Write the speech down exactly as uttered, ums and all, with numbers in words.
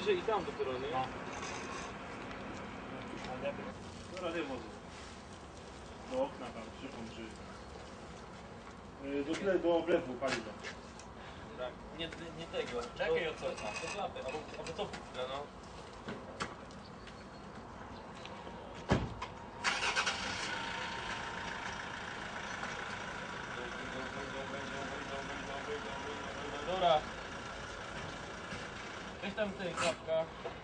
niżej i tam dopiero, nie? No. Dobra, nie może. Do okna tam szybą czy... Yy, do tyle do oblewu paliwa. Tak, nie, nie tego. Czekaj od co? Do klapy, albo, albo co? No, no. Dobra. Weź tam tej klapka.